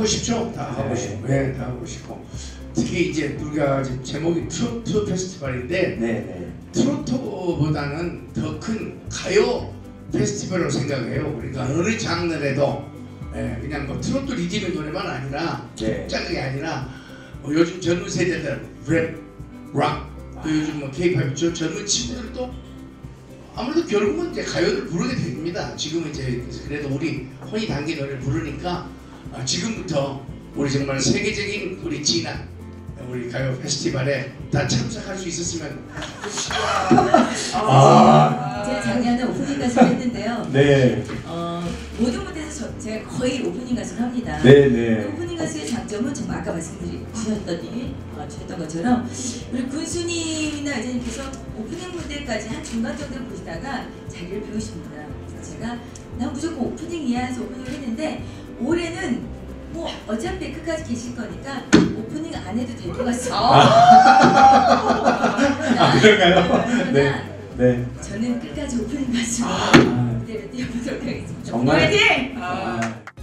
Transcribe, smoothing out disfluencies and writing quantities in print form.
하고 싶죠. 다 하고 싶고, 네, 다 하고 싶고. 특히 이제 우리가 지금 제목이 트로트 페스티벌인데 트로트보다는 더 큰 가요 페스티벌로 생각해요. 그러니까 어느 장르라도 그냥 뭐 트로트 리듬의 노래만 아니라 짝짝이 아니라 요즘 젊은 세대들 랩, 락, 또 요즘 뭐 K-pop 있죠. 젊은 친구들도 아무래도 결국은 이제 가요를 부르게 됩니다. 지금은 이제 그래도 우리 혼이 담긴 노래를 부르니까 지금부터 우리 정말 세계적인 우리 진한 우리 가요 페스티벌에 다 참석할 수 있었으면 제가 작년에 오프닝 가수를 했는데요. 네. 모든 무대에서 제가 거의 오프닝 가수를 합니다. 오프닝 가수의 장점은 정말 아까 주셨던 것처럼 우리 군수님이나 이제님께서 오프닝 무대까지 한 중간 정도를 보시다가 자리를 비우십니다. 그래서 제가 난 무조건 오프닝이야 해서 오프닝을 했는데 올해는 뭐 어차피 끝까지 계실 거니까 오프닝 안 해도 될 것 같습니다. 그런가요? 네. 저는 끝까지 오프닝 가수로 무대를 띄워보도록 하겠습니다. 정말 화이팅!